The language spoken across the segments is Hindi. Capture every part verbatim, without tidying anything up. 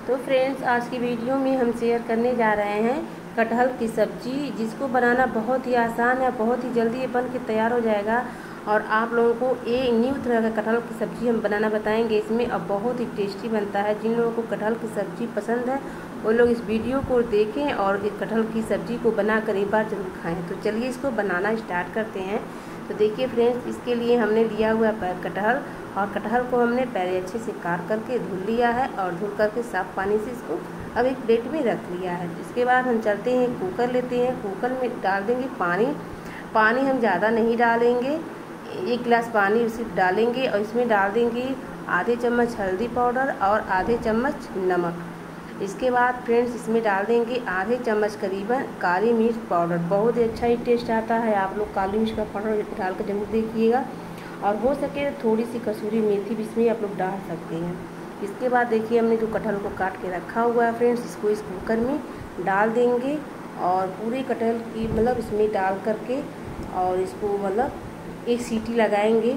तो फ्रेंड्स, आज की वीडियो में हम शेयर करने जा रहे हैं कटहल की सब्जी, जिसको बनाना बहुत ही आसान है, बहुत ही जल्दी ये बन के तैयार हो जाएगा। और आप लोगों को एक न्यू तरह का कटहल की सब्जी हम बनाना बताएंगे इसमें, अब बहुत ही टेस्टी बनता है। जिन लोगों को कटहल की सब्जी पसंद है वो लोग इस वीडियो को देखें और इस कटहल की सब्जी को बनाकर एक बार जरूर खाएँ। तो चलिए इसको बनाना स्टार्ट करते हैं। तो देखिए फ्रेंड्स, इसके लिए हमने लिया हुआ है कटहल, और कटहल को हमने पहले अच्छे से काट करके धुल लिया है और धुल करके साफ पानी से इसको अब एक प्लेट में रख लिया है। इसके बाद हम चलते हैं कुकर लेते हैं। कुकर में डाल देंगे पानी। पानी हम ज़्यादा नहीं डालेंगे, एक गिलास पानी उसी डालेंगे और इसमें डाल देंगे आधे चम्मच हल्दी पाउडर और आधे चम्मच नमक। इसके बाद फ्रेंड्स, इसमें डाल देंगे आधे चम्मच करीबन काली मिर्च पाउडर। बहुत ही अच्छा ही टेस्ट आता है, आप लोग काली मिर्च का पाउडर डाल कर जरूर देखिएगा। और हो सके तो थोड़ी सी कसूरी मेथी भी इसमें आप लोग डाल सकते हैं। इसके बाद देखिए हमने जो कटहल को काट के रखा हुआ है फ्रेंड्स, इसको इस कुकर में डाल देंगे और पूरे कटहल की मतलब इसमें डाल करके और इसको मतलब एक सीटी लगाएंगे।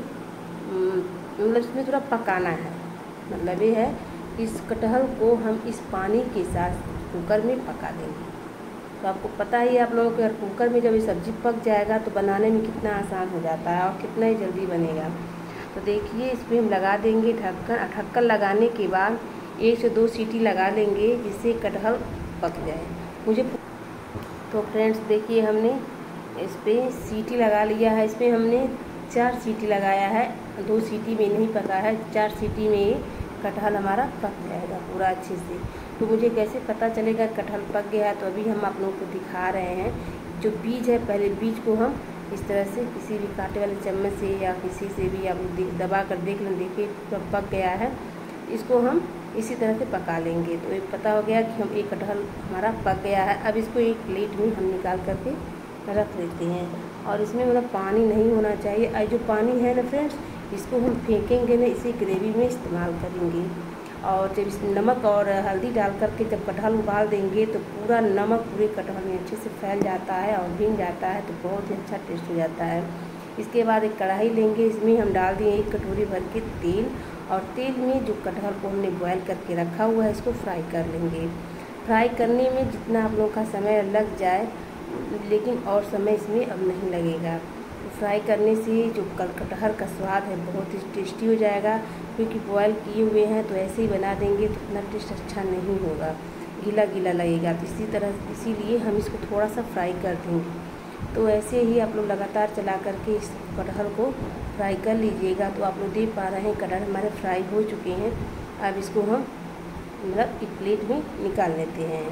मतलब इसमें थोड़ा पकाना है, मतलब ये है इस कटहल को हम इस पानी के साथ कुकर में पका देंगे। तो आपको पता ही है आप लोगों के कुकर में जब ये सब्ज़ी पक जाएगा तो बनाने में कितना आसान हो जाता है और कितना ही जल्दी बनेगा। तो देखिए इसमें हम लगा देंगे ढक्कन। ढक्कन लगाने के बाद एक से दो सीटी लगा लेंगे जिससे कटहल पक जाए। मुझे तो फ्रेंड्स देखिए हमने इस पर सीटी लगा लिया है। इसमें हमने चार सीटी लगाया है, दो सीटी में नहीं पका है, चार सीटी में कटहल हमारा पक जाएगा पूरा अच्छे से। तो मुझे कैसे पता चलेगा कटहल पक गया है? तो अभी हम आप लोगों को दिखा रहे हैं। जो बीज है, पहले बीज को हम इस तरह से किसी भी कांटे वाले चम्मच से या किसी से भी आप दबा कर देख लें। देखिए जब पक गया है, इसको हम इसी तरह से पका लेंगे। तो एक पता हो गया कि हम एक कटहल हमारा पक गया है। अब इसको एक प्लेट में हम निकाल करके रख लेते हैं। और इसमें मतलब पानी नहीं होना चाहिए। और जो पानी है ना फ्रेंड्स, इसको हम फेंकेंगे ना, इसी ग्रेवी में इस्तेमाल करेंगे। और जब इस नमक और हल्दी डाल करके जब कटहल उबाल देंगे तो पूरा नमक पूरे कटहल में अच्छे से फैल जाता है और भीग जाता है, तो बहुत ही अच्छा टेस्ट हो जाता है। इसके बाद एक कढ़ाई लेंगे, इसमें हम डाल दिए एक कटोरी भर के तेल, और तेल में जो कटहल को हमने बॉयल करके रखा हुआ है इसको फ्राई कर लेंगे। फ्राई करने में जितना आप लोगों का समय लग जाए, लेकिन और समय इसमें अब नहीं लगेगा। फ्राई करने से जो कल कटहल का स्वाद है बहुत ही टेस्टी हो जाएगा, क्योंकि बॉयल किए हुए हैं। तो ऐसे ही बना देंगे तो इतना टेस्ट अच्छा नहीं होगा, गीला गीला लगेगा। तो इसी तरह इसीलिए हम इसको थोड़ा सा फ्राई कर देंगे। तो ऐसे ही आप लोग लगातार चला करके इस कटहल को फ्राई कर लीजिएगा। तो आप लोग देख पा रहे हैं कटहल हमारे फ्राई हो चुके हैं। अब इसको हम मतलब एक प्लेट में निकाल लेते हैं।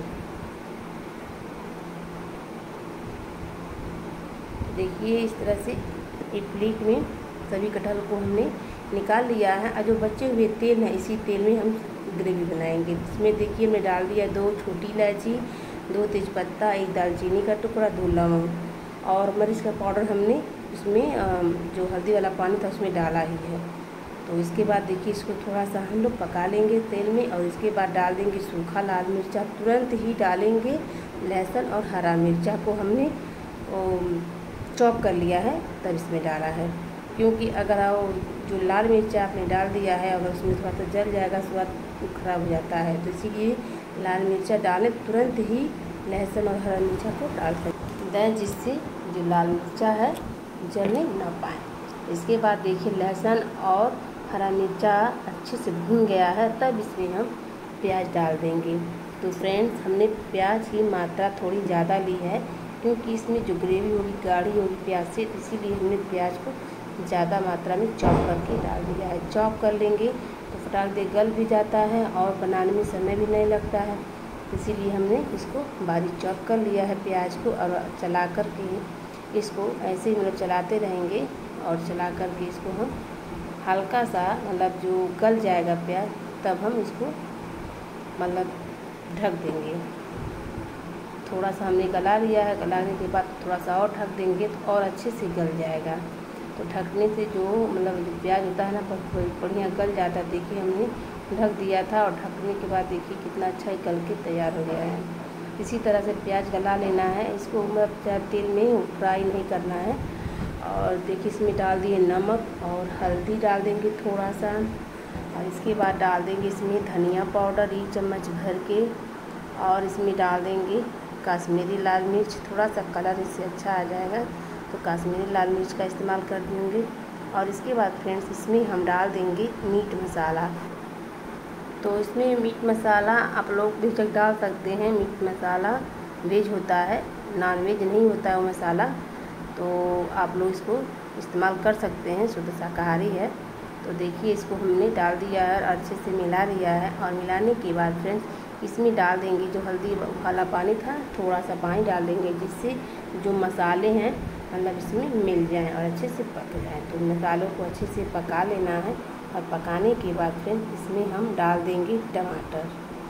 देखिए इस तरह से एक प्लेट में सभी कटहल को हमने निकाल लिया है। और जो बचे हुए तेल है, इसी तेल में हम ग्रेवी बनाएंगे। इसमें देखिए हमने डाल दिया दो छोटी इलायची, दो तेज़पत्ता, एक दालचीनी का टुकड़ा, दो लौंग और मिर्च का पाउडर हमने इसमें जो हल्दी वाला पानी था उसमें डाला ही है। तो इसके बाद देखिए इसको थोड़ा सा हम लोग पका लेंगे तेल में। और इसके बाद डाल देंगे सूखा लाल मिर्चा, तुरंत ही डालेंगे लहसुन और हरा मिर्चा को हमने चॉप कर लिया है तब इसमें डाला है। क्योंकि अगर आप जो लाल मिर्चा आपने डाल दिया है अगर उसमें थोड़ा सा जल जाएगा, स्वाद खराब हो जाता है। तो इसीलिए लाल मिर्चा डालें, तुरंत ही लहसुन और हरा मिर्चा को डाल सकते हैं, जिससे जो लाल मिर्चा है जलने ना पाए। इसके बाद देखिए लहसुन और हरा मिर्चा अच्छे से भून गया है, तब इसमें हम प्याज डाल देंगे। तो फ्रेंड्स, हमने प्याज की मात्रा थोड़ी ज़्यादा ली है, क्योंकि इसमें जो ग्रेवी होगी गाढ़ी होगी प्याज से, इसीलिए हमने प्याज को ज़्यादा मात्रा में चॉप करके डाल दिया है। चॉप कर लेंगे तो फटाक दे गल भी जाता है और बनाने में समय भी नहीं लगता है। इसीलिए हमने इसको बारीक चॉप कर लिया है प्याज को। और चला कर के इसको ऐसे ही मतलब चलाते रहेंगे और चला कर के इसको हम हल्का सा मतलब जो गल जाएगा प्याज, तब हम इसको मतलब ढक देंगे। थोड़ा सा हमने गला लिया है, गलाने के बाद थोड़ा सा और ढक देंगे तो और अच्छे से गल जाएगा। तो ढकने से जो मतलब जो प्याज होता है ना बढ़िया गल जाता है। देखिए हमने ढक दिया था और ढकने के बाद देखिए कितना अच्छा गल के तैयार हो गया है। इसी तरह से प्याज गला लेना है, इसको मतलब तेल में फ्राई नहीं करना है। और देखिए इसमें डाल दिए नमक और हल्दी डाल देंगे थोड़ा सा, और इसके बाद डाल देंगे इसमें धनिया पाउडर एक चम्मच भर के, और इसमें डाल देंगे कश्मीरी लाल मिर्च। थोड़ा सा कलर इससे अच्छा आ जाएगा तो कश्मीरी लाल मिर्च का इस्तेमाल कर देंगे। और इसके बाद फ्रेंड्स इसमें हम डाल देंगे मीट मसाला। तो इसमें मीट मसाला आप लोग बेशक डाल सकते हैं। मीट मसाला वेज होता है, नॉन वेज नहीं होता है वो मसाला, तो आप लोग इसको इस्तेमाल कर सकते हैं, शुद्ध शाकाहारी है। तो देखिए इसको हमने डाल दिया है और अच्छे से मिला लिया है। और मिलाने के बाद फ्रेंड्स इसमें डाल देंगे जो हल्दी वाला पानी था, थोड़ा सा पानी डाल देंगे जिससे जो मसाले हैं मतलब इसमें मिल जाएं और अच्छे से पक जाएं। तो मसालों को अच्छे से पका लेना है। और पकाने के बाद फ्रेंड्स इसमें हम डाल देंगे टमाटर।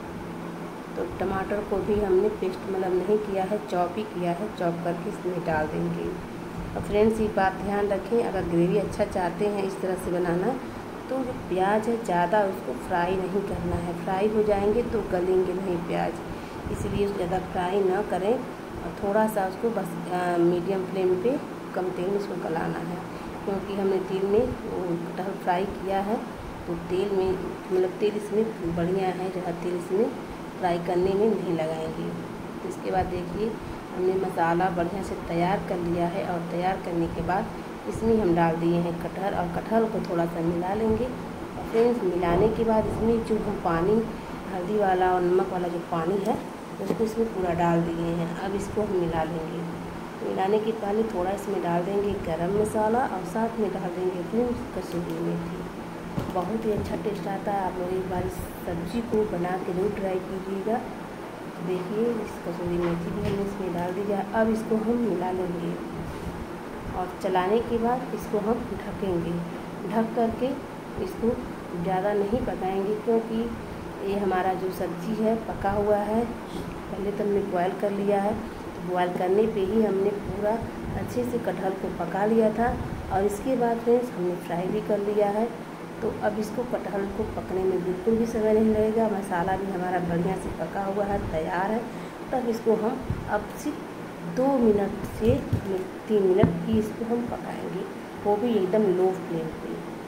तो टमाटर को भी हमने पेस्ट मतलब नहीं किया है, चॉप ही किया है, चॉप करके इसमें डाल देंगे। और फ्रेंड्स एक बात ध्यान रखें, अगर ग्रेवी अच्छा चाहते हैं इस तरह से बनाना, तो जो प्याज है ज़्यादा उसको फ्राई नहीं करना है। फ्राई हो जाएंगे तो गलेंगे नहीं प्याज, इसलिए ज़्यादा फ्राई ना करें और थोड़ा सा उसको बस मीडियम फ्लेम पे कम तेल में उसको गलाना है। क्योंकि हमने तेल में कटहल फ्राई किया है तो तेल में मतलब तेल इसमें बढ़िया है, ज़्यादा तेल इसमें फ्राई करने में नहीं लगाएंगे। तो इसके बाद देखिए हमने मसाला बढ़िया से तैयार कर लिया है। और तैयार करने के बाद इसमें हम डाल दिए हैं कटहल, और कटहल को थोड़ा सा मिला लेंगे। और फ्रेंड्स मिलाने के बाद इसमें जो हम पानी हल्दी वाला और नमक वाला जो पानी है उसको इसमें पूरा डाल दिए हैं। अब इसको हम मिला लेंगे। तो मिलाने के पहले थोड़ा इसमें डाल देंगे गरम मसाला और साथ में डाल देंगे फ्रेंड्स कसूरी मेथी। बहुत ही अच्छा टेस्ट आता है। आप लोग एक बार इस सब्ज़ी को बना के जरूर ट्राई कीजिएगा। देखिए इस कसूरी मेथी भी हमने इसमें डाल दिया। अब इसको हम मिला लेंगे और चलाने के बाद इसको हम ढकेंगे। ढक करके इसको ज़्यादा नहीं पकाएंगे क्योंकि ये हमारा जो सब्ज़ी है पका हुआ है। पहले तो हमने बॉयल कर लिया है, तो बॉयल करने पे ही हमने पूरा अच्छे से कटहल को पका लिया था। और इसके बाद फ्रेंड्स हमने फ्राई भी कर लिया है। तो अब इसको कटहल को पकने में बिल्कुल भी समय नहीं लगेगा। मसाला भी हमारा बढ़िया से पका हुआ है, तैयार है। तब इसको हम अब सिर्फ दो मिनट से तीन मिनट की इसको हम पकाएंगे, वो भी एकदम लो फ्लेम पे।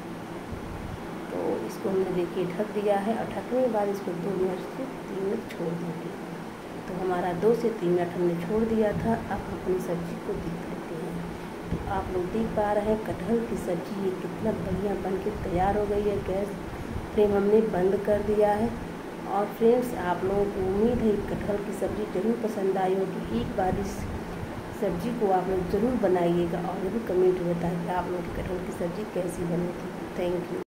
तो इसको हमने देखिए ढक दिया है और ढकने के बाद इसको दो मिनट से तीन मिनट छोड़ देंगे। तो हमारा दो से तीन मिनट हमने छोड़ दिया था। अब हम अपनी सब्ज़ी को देख लेते हैं। तो आप लोग देख पा रहे हैं कटहल की सब्ज़ी ये कितना बढ़िया बन के तैयार हो गई है। गैस फ्लेम हमने बंद कर दिया है। और फ्रेंड्स आप लोगों को उम्मीद है कटहल की सब्ज़ी ज़रूर पसंद आई होगी। एक बार इस सब्ज़ी को आप लोग ज़रूर बनाइएगा और ज़रूर कमेंट में बताइए आप लोगों की कटहल की सब्ज़ी कैसी बनी थी। Thank you.